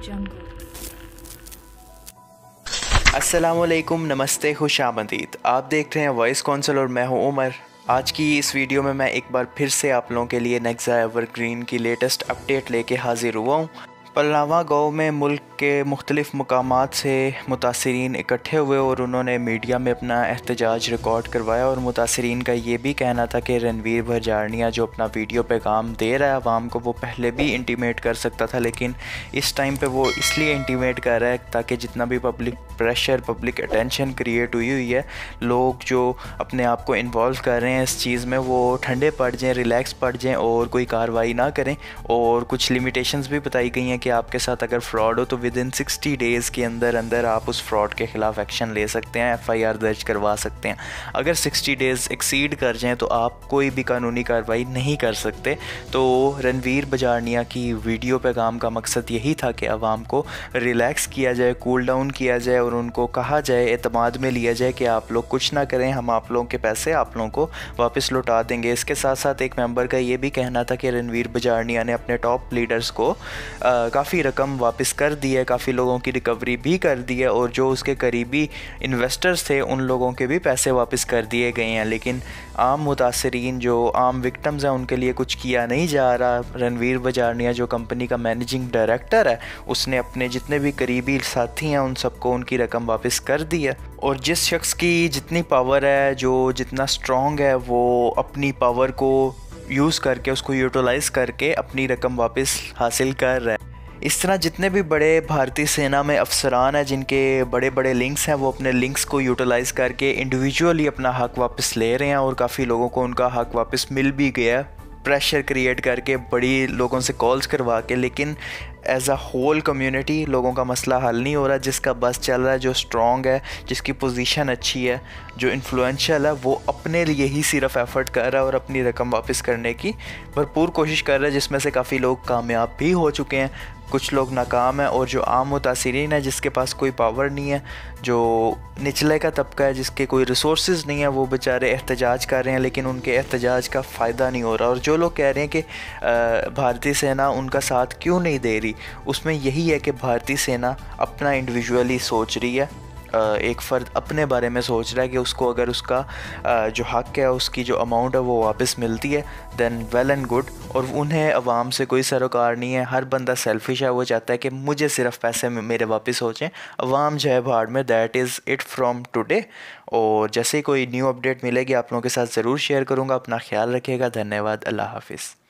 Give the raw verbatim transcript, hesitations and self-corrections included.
अस्सलामुअलैकुम, नमस्ते, खुश आमदीद। आप देख रहे हैं वॉइस काउंसिल और मैं हूं उमर। आज की इस वीडियो में मैं एक बार फिर से आप लोगों के लिए नेक्सा एवरग्रीन की लेटेस्ट अपडेट लेके हाजिर हुआ हूँ। पलनावा गाँव में मुल्क के मुख्तलिफ़ मकामात से मुतासरीन इकट्ठे हुए और उन्होंने मीडिया में अपना एहतजाज रिकॉर्ड करवाया। और मुतासरीन का ये भी कहना था कि रणवीर भरजारनिया जो अपना वीडियो पैगाम दे रहा है आवाम को, वो पहले भी इंटीमेट कर सकता था, लेकिन इस टाइम पे वो इसलिए इंटीमेट कर रहा है ताकि जितना भी public pressure, public attention create हुई हुई है, लोग जो अपने आप को इन्वॉल्व कर रहे हैं इस चीज़ में, वो ठंडे पड़ जाएँ, रिलैक्स पड़ जाएँ और कोई कार्रवाई ना करें। और कुछ लिमिटेशंस भी बताई गई हैं कि आपके साथ अगर फ्रॉड हो तो विद इन सिक्सटी डेज़ के अंदर अंदर आप उस फ्रॉड के ख़िलाफ़ एक्शन ले सकते हैं, एफ आई आर दर्ज करवा सकते हैं। अगर सिक्सटी डेज़ एक्सीड कर जाएँ तो आप कोई भी कानूनी कार्रवाई नहीं कर सकते। तो रणवीर भरजारनिया की वीडियो पैगाम का मकसद यही था कि आवाम को रिलैक्स किया जाए, कूल डाउन किया जाए और उनको कहा जाए, एतमाद में लिया जाए कि आप लोग कुछ ना करें, हम आप लोगों के पैसे आप लोगों को वापस लौटा देंगे। इसके साथ साथ एक मेंबर का ये भी कहना था कि रणवीर भरजारनिया ने अपने टॉप लीडर्स को काफ़ी रकम वापस कर दी है, काफ़ी लोगों की रिकवरी भी कर दी है और जो उसके करीबी इन्वेस्टर्स थे उन लोगों के भी पैसे वापस कर दिए गए हैं। लेकिन आम मुतासरीन जो आम विक्टम्स हैं उनके लिए कुछ किया नहीं जा रहा। रणवीर भरजारनिया जो कंपनी का मैनेजिंग डायरेक्टर है, उसने अपने जितने भी करीबी साथी हैं उन सबको उनकी रकम वापस कर दी है। और जिस शख्स की जितनी पावर है, जो जितना स्ट्रॉन्ग है, वो अपनी पावर को यूज़ करके, उसको यूटिलाइज़ करके अपनी रकम वापस हासिल कर रहा है। इस तरह जितने भी बड़े भारतीय सेना में अफसरान हैं जिनके बड़े बड़े लिंक्स हैं, वो अपने लिंक्स को यूटिलाइज़ करके इंडिविजुअली अपना हक़ वापस ले रहे हैं और काफ़ी लोगों को उनका हक़ वापस मिल भी गया, प्रेशर क्रिएट करके, बड़ी लोगों से कॉल्स करवा के। लेकिन एज अ होल कम्युनिटी लोगों का मसला हल नहीं हो रहा। जिसका बस चल रहा है, जो स्ट्रॉन्ग है, जिसकी पोजीशन अच्छी है, जो इन्फ्लुएंशियल है, वो अपने लिए ही सिर्फ एफ़र्ट कर रहा है और अपनी रकम वापस करने की भरपूर कोशिश कर रहा है, जिसमें से काफ़ी लोग कामयाब भी हो चुके हैं, कुछ लोग नाकाम हैं। और जो आम मुतासरीन है, जिसके पास कोई पावर नहीं है, जो निचले का तबका है, जिसके कोई रिसोर्सेज नहीं है, वो बेचारे एहतजाज कर रहे हैं, लेकिन उनके एहतजाज का फ़ायदा नहीं हो रहा। और जो लोग कह रहे हैं कि भारतीय सेना उनका साथ क्यों नहीं दे रही, उसमें यही है कि भारतीय सेना अपना इंडिविजुअली सोच रही है। एक फ़र्द अपने बारे में सोच रहा है कि उसको अगर उसका जो हक़ है, उसकी जो अमाउंट है वो वापस मिलती है, देन वेल एंड गुड। और उन्हें अवाम से कोई सरोकार नहीं है। हर बंदा सेल्फिश है, वो चाहता है कि मुझे सिर्फ पैसे मेरे वापस हो जाएँ, अवाम जो है भाड़ में। That is it from today. और जैसे ही कोई न्यू अपडेट मिलेगी आप लोगों के साथ ज़रूर शेयर करूँगा। अपना ख्याल रखिएगा। धन्यवाद। अल्लाह हाफिज़।